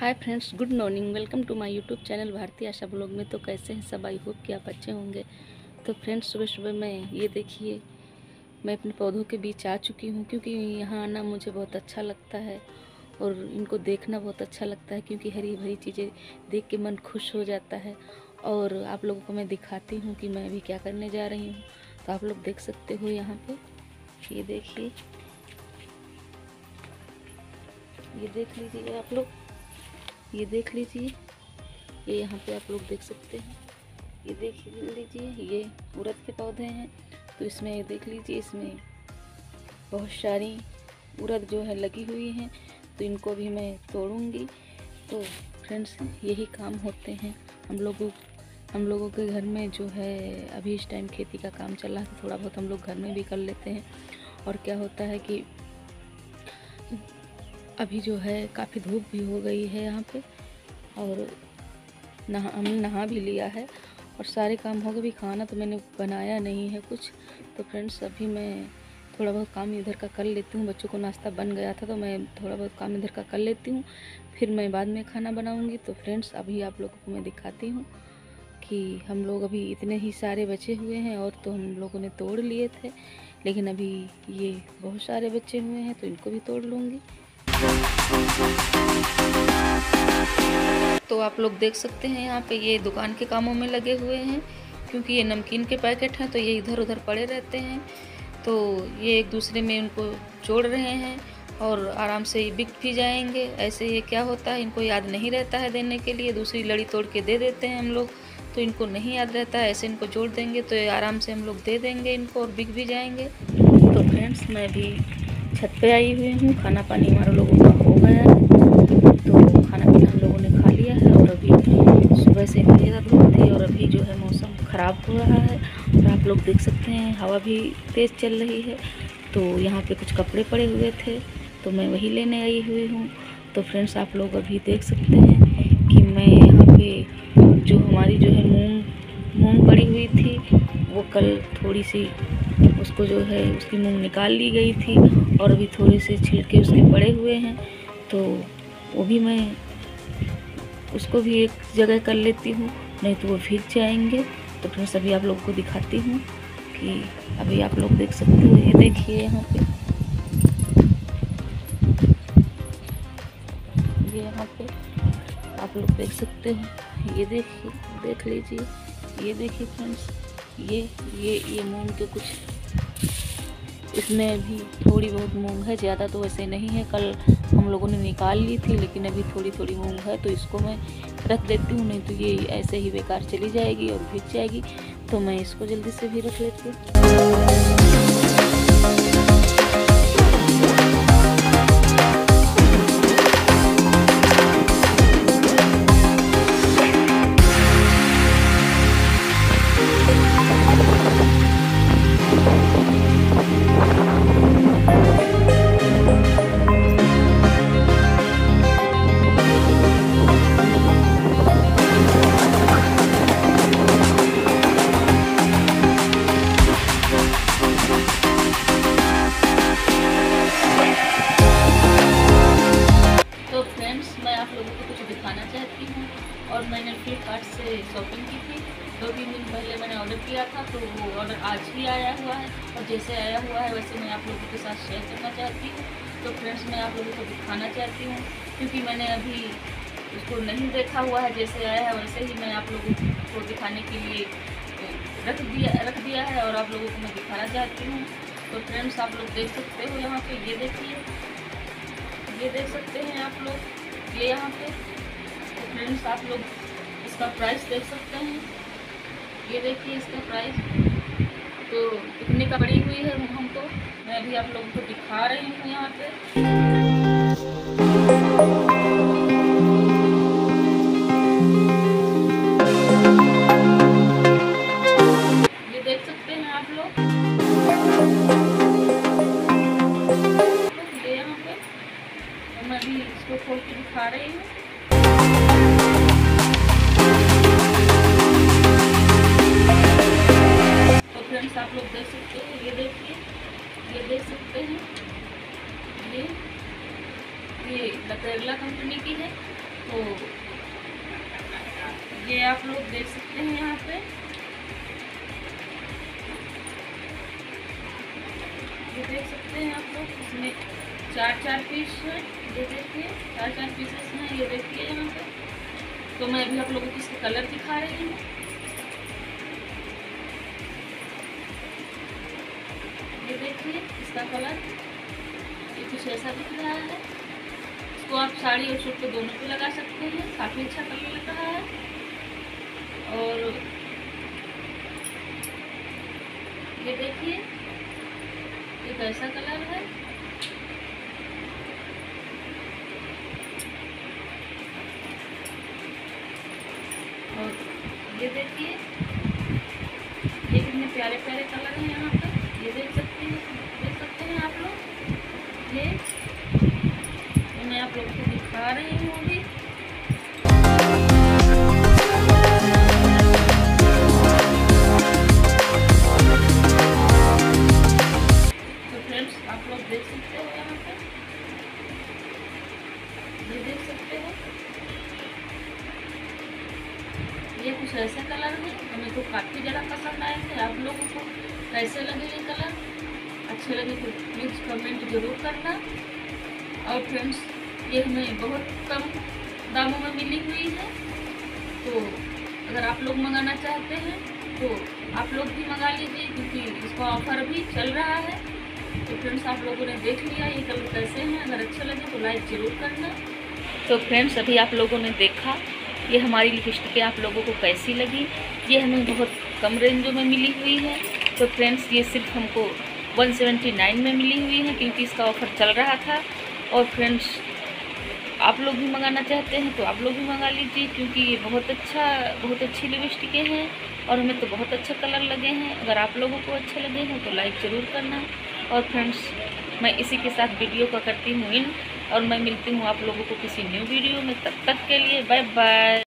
Hi friends, good morning. Welcome to my YouTube channel Bharati Asha blog में। तो कैसे हैं सब? आई होप कि आप अच्छे होंगे। तो फ्रेंड्स, सुबह सुबह मैं ये देखिए, मैं अपने पौधों के बीच आ चुकी हूँ, क्योंकि यहाँ आना मुझे बहुत अच्छा लगता है और इनको देखना बहुत अच्छा लगता है, क्योंकि हरी भरी चीज़ें देख के मन खुश हो जाता है। और आप लोगों को मैं दिखाती हूँ कि मैं अभी क्या करने जा रही हूँ। तो आप लोग देख सकते हो यहाँ पे, ये देखिए, ये देख लीजिए आप लोग, ये देख लीजिए, ये यहाँ पे आप लोग देख सकते हैं। ये देख लीजिए, ये उड़द के पौधे हैं। तो इसमें ये देख लीजिए, इसमें बहुत सारी उड़द जो है लगी हुई हैं। तो इनको भी मैं तोड़ूंगी। तो फ्रेंड्स, यही काम होते हैं हम लोगों के घर में। जो है अभी इस टाइम खेती का काम चल रहा है, तो थोड़ा बहुत हम लोग घर में भी कर लेते हैं। और क्या होता है कि अभी जो है काफ़ी धूप भी हो गई है यहाँ पे, और हमने नहा भी लिया है और सारे काम हो गए। भी खाना तो मैंने बनाया नहीं है कुछ। तो फ्रेंड्स, अभी मैं थोड़ा बहुत काम इधर का कर लेती हूँ। बच्चों को नाश्ता बन गया था, तो मैं थोड़ा बहुत काम इधर का कर लेती हूँ, फिर मैं बाद में खाना बनाऊँगी। तो फ्रेंड्स, अभी आप लोगों को मैं दिखाती हूँ कि हम लोग अभी इतने ही सारे बचे हुए हैं, और तो हम लोगों ने तोड़ लिए थे, लेकिन अभी ये बहुत सारे बचे हुए हैं, तो इनको भी तोड़ लूँगी। तो आप लोग देख सकते हैं, यहाँ पे ये दुकान के कामों में लगे हुए हैं, क्योंकि ये नमकीन के पैकेट हैं, तो ये इधर उधर पड़े रहते हैं। तो ये एक दूसरे में उनको जोड़ रहे हैं और आराम से ये बिक भी जाएंगे। ऐसे ये क्या होता है, इनको याद नहीं रहता है देने के लिए, दूसरी लड़ी तोड़ के दे देते हैं हम लोग, तो इनको नहीं याद रहता है। ऐसे इनको जोड़ देंगे तो ये आराम से हम लोग दे देंगे इनको, और बिक भी जाएंगे। तो फ्रेंड्स, मैं भी छत पे आई हुई हूँ। खाना पानी हमारे लोगों का हो गया है, तो खाना पीना हम लोगों ने खा लिया है। और अभी सुबह से इतनी ज़्यादा धूप थी, और अभी जो है मौसम ख़राब हो रहा है, और आप लोग देख सकते हैं हवा भी तेज़ चल रही है। तो यहाँ पे कुछ कपड़े पड़े हुए थे, तो मैं वही लेने आई हुई हूँ। तो फ्रेंड्स, आप लोग अभी देख सकते हैं कि मैं यहाँ पे जो हमारी जो है मूंग पड़ी हुई थी, वो कल थोड़ी सी उसको जो है उसकी मूंग निकाल ली गई थी, और अभी थोड़े से छिलके उसके पड़े हुए हैं। तो वो भी मैं उसको भी एक जगह कर लेती हूँ, नहीं तो वो भीग जाएंगे। तो फिर सभी आप लोगों को दिखाती हूँ कि अभी आप लोग देख सकते हो। ये देखिए यहाँ पे, ये यहाँ पे आप लोग देख सकते हो। ये देखिए, देख लीजिए, ये देखिए फ्रेंड्स, ये मूंग के कुछ, इसमें अभी थोड़ी बहुत मूंग है, ज़्यादा तो वैसे नहीं है। कल हम लोगों ने निकाल ली थी, लेकिन अभी थोड़ी थोड़ी मूंग है, तो इसको मैं रख देती हूँ, नहीं तो ये ऐसे ही बेकार चली जाएगी और भीग जाएगी। तो मैं इसको जल्दी से भी रख लेती हूँ। मैं आप लोगों को कुछ दिखाना चाहती हूँ। और मैंने फ्लिपकार्ट से शॉपिंग की थी 2-3 दिन पहले मैंने ऑर्डर किया था, तो वो ऑर्डर आज ही आया हुआ है, और जैसे आया हुआ है वैसे मैं आप लोगों के साथ शेयर करना चाहती हूँ। तो फ्रेंड्स, मैं आप लोगों को दिखाना चाहती हूँ, क्योंकि मैंने अभी उसको नहीं देखा हुआ है। जैसे आया है वैसे ही मैं आप लोगों को दिखाने के लिए रख दिया है, और आप लोगों को मैं दिखाना चाहती हूँ। तो फ्रेंड्स, आप लोग देख सकते हो यहाँ पे, ये देखिए, ये देख सकते हैं आप लोग, ये यहाँ पे। तो फ्रेंड्स, आप लोग इसका प्राइस देख सकते हैं, ये देखिए इसका प्राइस। तो कितने का पड़ी हुई है हमको, मैं अभी आप लोगों को दिखा रही हूँ यहाँ पे। ये देख सकते हैं आप लोग, ये यहाँ पे। तो मैं अभी इसको खोल के दिखा रही हूँ। तो फ्रेंड्स, आप लोग देख सकते हो, ये देखिए, ये देख सकते हैं, ये लकरेला कंपनी की है। तो ये आप लोग देख सकते हैं यहाँ पे, ये देख सकते हैं आप लोग, इसमें 4-4 पीस है। ये देखिए 4-4 पीसेस हैं, ये देखिए यहाँ पे। तो मैं अभी आप लोगों को इसके कलर दिखा रही हूँ। ये देखिए इसका कलर, ये कुछ ऐसा दिख रहा है। इसको आप साड़ी और सूट पे दोनों पे लगा सकते हैं, काफ़ी अच्छा कलर लग रहा है। और ये देखिए ये कैसा कलर है। और ये देखिए ये कितने प्यारे प्यारे कलर हैं यहाँ पे, ये देख सकते हैं आप लोग। ये तो मैं आप लोगों को दिखा रही हूँ अभी। तो फ्रेंड्स आप लोग देख सकते हो यहाँ पे, ये देख सकते हो, ये कुछ ऐसे कलर है। हमें तो काफ़ी ज़्यादा पसंद आए थे। आप लोगों को कैसे लगे ये कलर? अच्छे लगे तो प्लीज़ कमेंट ज़रूर करना। और फ्रेंड्स ये हमें बहुत कम दामों में मिली हुई है, तो अगर आप लोग मंगाना चाहते हैं तो आप लोग भी मंगा लीजिए, क्योंकि इसका ऑफ़र भी चल रहा है। तो फ्रेंड्स आप लोगों ने देख लिया ये कलर कैसे हैं। अगर अच्छे लगे तो लाइक ज़रूर करना। तो फ्रेंड्स अभी आप लोगों ने देखा ये हमारी लिपस्टिकें आप लोगों को कैसी लगी। ये हमें बहुत कम रेंजों में मिली हुई है। तो फ्रेंड्स ये सिर्फ हमको 179 में मिली हुई है, क्योंकि इसका ऑफ़र चल रहा था। और फ्रेंड्स आप लोग भी मंगाना चाहते हैं तो आप लोग भी मंगा लीजिए, क्योंकि ये बहुत अच्छी लिपस्टिकें हैं और हमें तो बहुत अच्छा कलर लगे हैं। अगर आप लोगों को अच्छे लगे हैं तो लाइक ज़रूर करना। और फ्रेंड्स मैं इसी के साथ वीडियो का करती हूँ इन, और मैं मिलती हूँ आप लोगों को किसी न्यू वीडियो में। तब तक के लिए बाय बाय।